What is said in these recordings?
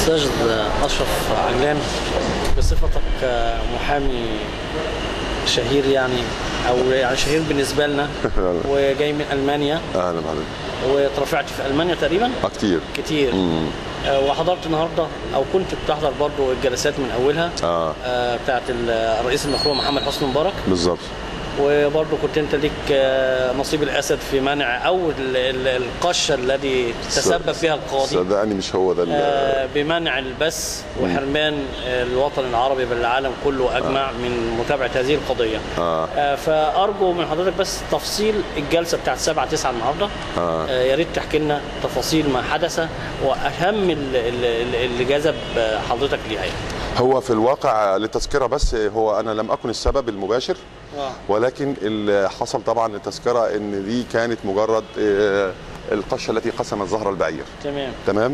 أستاذ أشرف عجلان، بصفتك محامي شهير أو شهير بالنسبة لنا وجاي من ألمانيا. أهلا بحضرتك. وترافعت في ألمانيا تقريبا؟ كتير. وحضرت النهارده او كنت بتحضر برضو الجلسات من اولها بتاعت الرئيس المخلوع محمد حسني مبارك. بالظبط. وبرضو كنت انت ليك نصيب الاسد في منع او القشه الذي تسبب فيها القاضي، صدقني مش هو ده بمنع البث وحرمان الوطن العربي بل العالم كله اجمع من متابعه هذه القضيه. فارجو من حضرتك بس تفصيل الجلسه بتاعت 7/9 النهارده. يا ريت تحكي لنا تفاصيل ما حدث واهم اللي جذب حضرتك ليها. هو في الواقع للتذكره بس، هو انا لم اكن السبب المباشر، ولكن اللي حصل طبعا للتذكره ان دي كانت مجرد القشه التي قسمت ظهر البعير. تمام.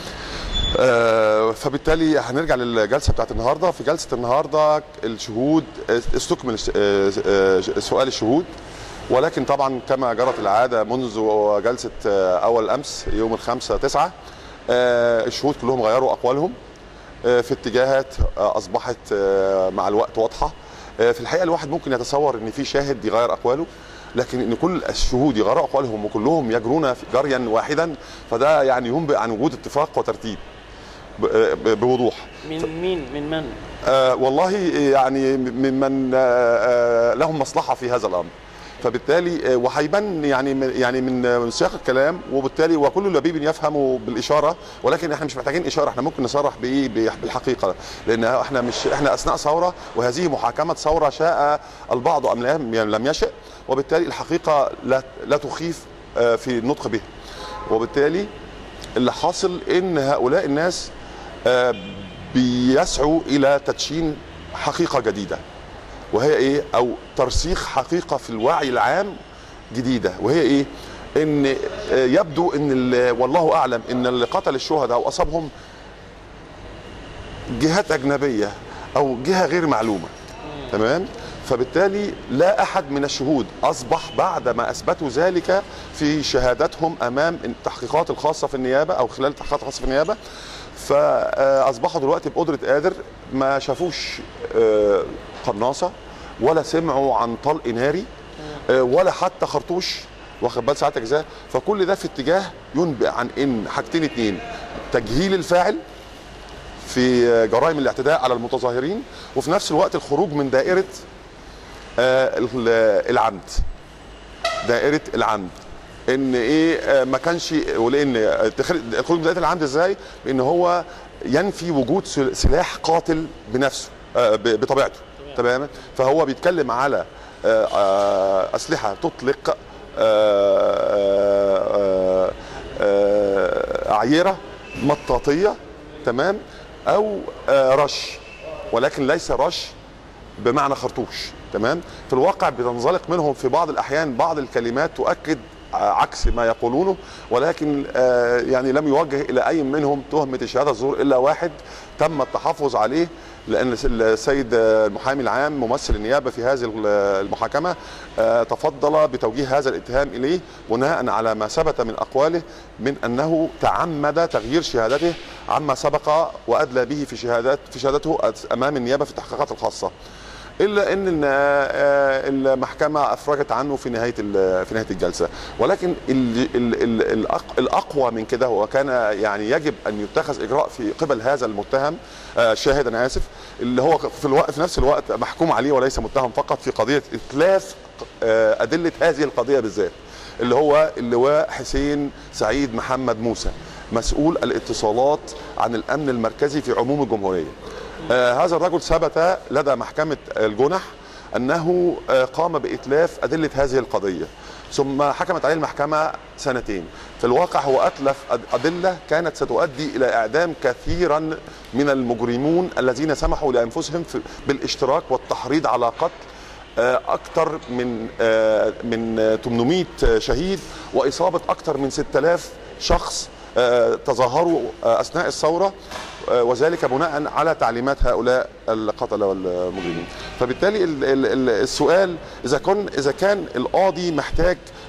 فبالتالي هنرجع للجلسه بتاعت النهارده. في جلسه النهارده الشهود استكمل سؤال الشهود، ولكن طبعا كما جرت العاده منذ جلسه اول امس يوم 5/9 الشهود كلهم غيروا اقوالهم في اتجاهات اصبحت مع الوقت واضحه. في الحقيقه الواحد ممكن يتصور ان في شاهد يغير اقواله، لكن ان كل الشهود يغيروا اقوالهم وكلهم يجرون جريا واحدا فده ينبئ عن وجود اتفاق وترتيب بوضوح. من من؟ والله ممن لهم مصلحه في هذا الامر. فبالتالي وهيبان من سياق الكلام، وبالتالي وكل لبيب يفهم بالاشاره، ولكن احنا مش محتاجين اشاره، احنا ممكن نصرح بالحقيقه، لان احنا اثناء ثوره، وهذه محاكمه ثوره شاء البعض ام لم يشأ، وبالتالي الحقيقه لا تخيف في النطق بها. وبالتالي اللي حاصل ان هؤلاء الناس بيسعوا الى تدشين حقيقه جديده، وهي ايه؟ او ترسيخ حقيقه في الوعي العام جديده، وهي ايه؟ ان يبدو ان والله اعلم ان اللي قتل الشهداء او اصابهم جهات اجنبيه او جهه غير معلومه. تمام؟ فبالتالي لا احد من الشهود اصبح بعد ما اثبتوا ذلك في شهاداتهم امام التحقيقات الخاصه في النيابه او خلال التحقيقات الخاصه في النيابه، فاصبحوا دلوقتي بقدره قادر ما شافوش قناصه ولا سمعوا عن طلق ناري ولا حتى خرطوش، واخد بال ساعتك ازاي؟ فكل ده في اتجاه ينبئ عن ان حاجتين اتنين: تجهيل الفاعل في جرائم الاعتداء على المتظاهرين، وفي نفس الوقت الخروج من دائره العمد. دائره العمد ان ايه؟ ما كانش، ولان الخروج من دائره العمد ازاي؟ بان هو ينفي وجود سلاح قاتل بنفسه بطبيعته. تماما. فهو بيتكلم على اسلحه تطلق اعيره مطاطيه، تمام، او رش، ولكن ليس رش بمعنى خرطوش. تمام. في الواقع بتنزلق منهم في بعض الاحيان بعض الكلمات تؤكد عكس ما يقولونه، ولكن لم يوجه الى اي منهم تهمه الشهاده الزور الا واحد تم التحفظ عليه، لان السيد المحامي العام ممثل النيابه في هذه المحاكمه تفضل بتوجيه هذا الاتهام اليه بناء على ما ثبت من اقواله من انه تعمد تغيير شهادته عما سبق وادلى به في شهادته امام النيابه في التحقيقات الخاصه، الا ان المحكمه افرجت عنه في نهايه الجلسه. ولكن الاقوى من كده، وكان يجب ان يتخذ اجراء في قبل هذا المتهم الشاهد، انا اسف، اللي هو في نفس الوقت محكوم عليه وليس متهم فقط في قضيه اتلاف ادله هذه القضيه بالذات، اللي هو اللواء حسين سعيد محمد موسى، مسؤول الاتصالات عن الامن المركزي في عموم الجمهوريه. هذا الرجل ثبت لدى محكمة الجنح أنه قام بإتلاف أدلة هذه القضية، ثم حكمت عليه المحكمة 2 سنين. في الواقع هو أتلف أدلة كانت ستؤدي إلى إعدام كثيرا من المجرمون الذين سمحوا لأنفسهم بالاشتراك والتحريض على قتل أكثر من 800 شهيد وإصابة أكثر من 6000 شخص تظاهروا أثناء الثورة، وذلك بناء على تعليمات هؤلاء القتلة والمجرمين. فبالتالي السؤال إذا كان القاضي محتاج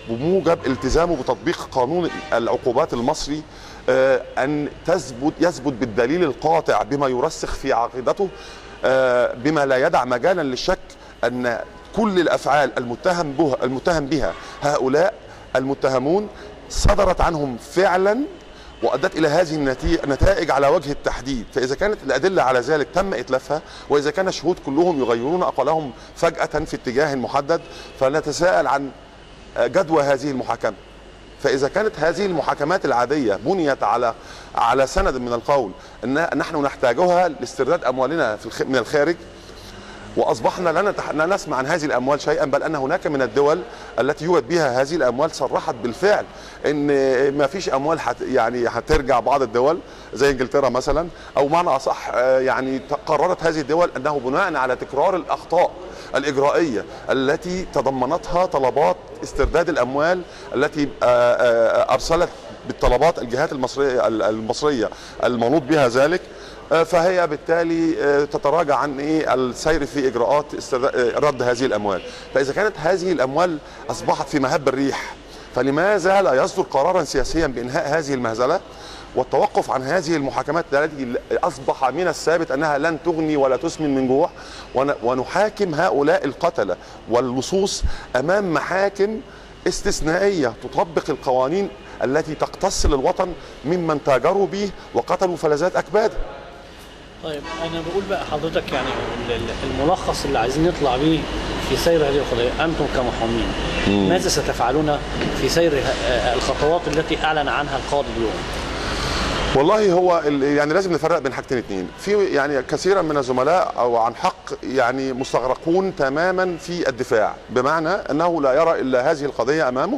بموجب التزامه بتطبيق قانون العقوبات المصري أن يثبت بالدليل القاطع بما يرسخ في عقيدته، بما لا يدع مجالا للشك أن كل الأفعال المتهم بها هؤلاء المتهمون صدرت عنهم فعلا وأدت إلى هذه النتائج على وجه التحديد. فإذا كانت الأدلة على ذلك تم إتلافها، وإذا كان الشهود كلهم يغيرون أقوالهم فجأة في اتجاه محدد، فنتساءل عن جدوى هذه المحاكمة. فإذا كانت هذه المحاكمات العادية بنيت على سند من القول أن نحن نحتاجها لاسترداد أموالنا من الخارج، واصبحنا لا نسمع عن هذه الاموال شيئا، بل ان هناك من الدول التي يوجد بها هذه الاموال صرحت بالفعل ان ما فيش اموال يعني هترجع. بعض الدول زي انجلترا مثلا، او معنى اصح يعني قررت هذه الدول انه بناء على تكرار الاخطاء الاجرائيه التي تضمنتها طلبات استرداد الاموال التي ارسلت بالطلبات الجهات المصريه المنوط بها ذلك، فهي بالتالي تتراجع عن السير في اجراءات رد هذه الاموال. فاذا كانت هذه الاموال اصبحت في مهب الريح، فلماذا لا يصدر قرارا سياسيا بانهاء هذه المهزله والتوقف عن هذه المحاكمات التي اصبح من الثابت انها لن تغني ولا تسمن من جوع، ونحاكم هؤلاء القتله واللصوص امام محاكم استثنائيه تطبق القوانين التي تقتص للوطن ممن تاجروا به وقتلوا فلذات اكباد. طيب انا بقول بقى حضرتك يعني الملخص اللي عايزين نطلع بيه في سير هذه القضيه، انتم كمحامين ماذا ستفعلون في سير الخطوات التي اعلن عنها القاضي اليوم؟ والله هو يعني لازم نفرق بين حاجتين اتنين. في يعني كثيرا من الزملاء او عن حق يعني مستغرقون تماما في الدفاع، بمعنى انه لا يرى الا هذه القضيه امامه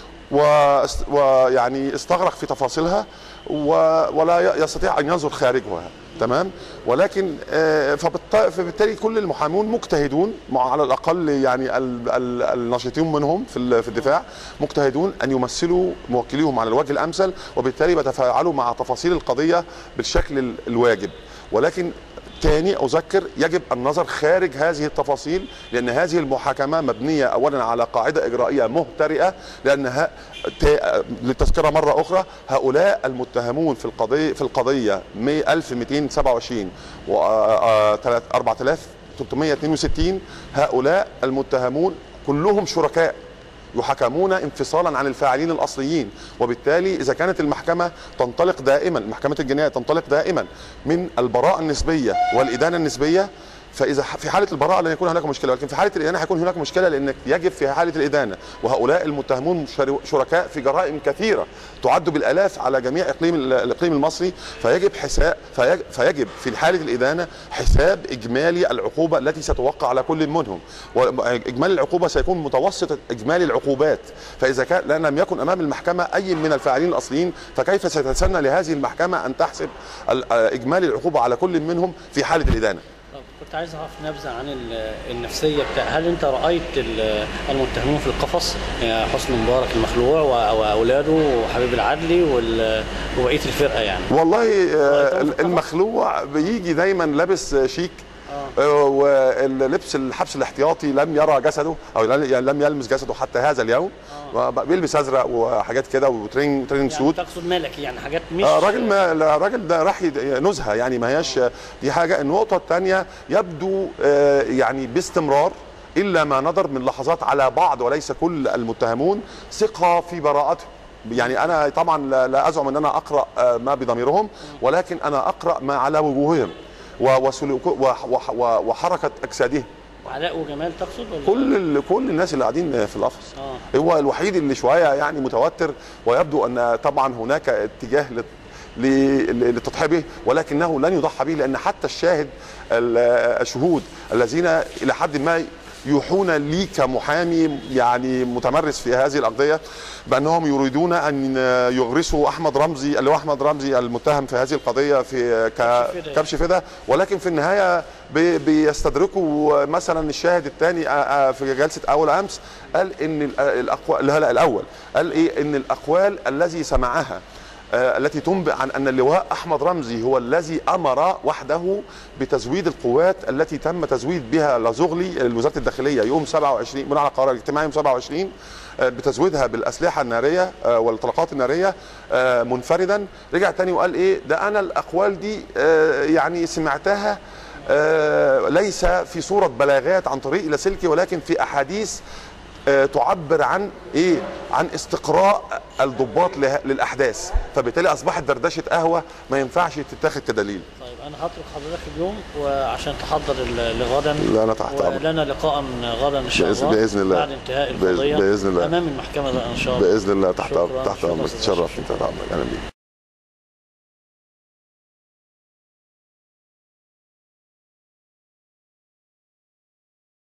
ويعني استغرق في تفاصيلها ولا يستطيع ان ينظر خارجها، تمام. ولكن فبالتالي كل المحامون مجتهدون، على الاقل يعني الناشطين منهم في الدفاع مجتهدون ان يمثلوا موكليهم على الوجه الامثل، وبالتالي بيتفاعلوا مع تفاصيل القضيه بالشكل الواجب. ولكن تاني أذكر يجب النظر خارج هذه التفاصيل، لأن هذه المحاكمة مبنية أولا على قاعدة إجرائية مهترئة، لأنها للتذكرة مرة أخرى هؤلاء المتهمون في القضية 1227 و 4362 هؤلاء المتهمون كلهم شركاء يحاكمون انفصالا عن الفاعلين الاصليين. وبالتالي اذا كانت المحكمه تنطلق دائما، محكمه الجنايه تنطلق دائما من البراءه النسبيه والادانه النسبيه، فاذا في حاله البراءه لن يكون هناك مشكله، ولكن في حاله الادانه هيكون هناك مشكله، لان يجب في حاله الادانه وهؤلاء المتهمون شركاء في جرائم كثيره تعد بالالاف على جميع الاقليم المصري، فيجب في حاله الادانه حساب اجمالي العقوبه التي ستوقع على كل منهم، واجمالي العقوبه سيكون متوسط اجمالي العقوبات. فاذا كان لم يكن امام المحكمه اي من الفاعلين الاصليين، فكيف ستتسنى لهذه المحكمه ان تحسب اجمالي العقوبه على كل منهم في حاله الادانه؟ كنت عايز اعرف نبذه عن النفسيه بتاع، هل انت رايت المتهمين في القفص، حسني مبارك المخلوع واولاده وحبيب العدلي وبقيه الفرقه يعني؟ والله المخلوع بيجي دايما لابس شيك، واللبس الحبس الاحتياطي لم يرى جسده او يعني لم يلمس جسده حتى هذا اليوم، بيلبس ازرق وحاجات كده وتريننج سوت. يعني تقصد ملكي يعني حاجات مش راجل ده راح نزهه يعني، ما هياش دي حاجه. النقطه الثانيه يبدو يعني باستمرار الا ما نظر من لحظات على بعض وليس كل المتهمون ثقه في براءتهم. يعني انا طبعا لا ازعم ان انا اقرا ما بضميرهم، ولكن انا اقرا ما على وجوههم وحركه اجسادهم. وعلاء وجمال تقصد ولا؟ كل الناس اللي قاعدين في القفص. هو الوحيد اللي شويه يعني متوتر، ويبدو ان طبعا هناك اتجاه للتضحيه به، ولكنه لن يضحى به، لان حتى الشهود الذين الى حد ما يوحون لي كمحامي يعني متمرس في هذه القضيه بانهم يريدون ان يغرسوا احمد رمزي، اللي هو احمد رمزي المتهم في هذه القضيه في كبش فدا، ولكن في النهايه بيستدركوا مثلا الشاهد الثاني في جلسه اول امس قال ان الاقوال الاول قال ايه، ان الاقوال الذي سمعها التي تنبئ عن أن اللواء أحمد رمزي هو الذي أمر وحده بتزويد القوات التي تم تزويد بها لازغلي لوزارة الداخلية يوم 27 بناء على قرار الاجتماعي يوم 27 بتزويدها بالأسلحة النارية والطلقات النارية منفردا. رجع تاني وقال إيه ده أنا الأقوال دي يعني سمعتها ليس في صورة بلاغات عن طريق لاسلكي ولكن في أحاديث تعبر عن ايه؟ عن استقراء الضباط للاحداث، فبالتالي اصبحت دردشه قهوه ما ينفعش تتاخد كدليل. طيب انا هترك حضرتك اليوم وعشان تحضر لغدا. لا انا تحت امرك. ولنا لقاء غدا ان شاء الله باذن الله بعد انتهاء القضيه باذن الله امام المحكمه ان شاء الله. باذن الله. تحت شكراً. امرك. تشرفت. تحت امرك. اهلا بيك.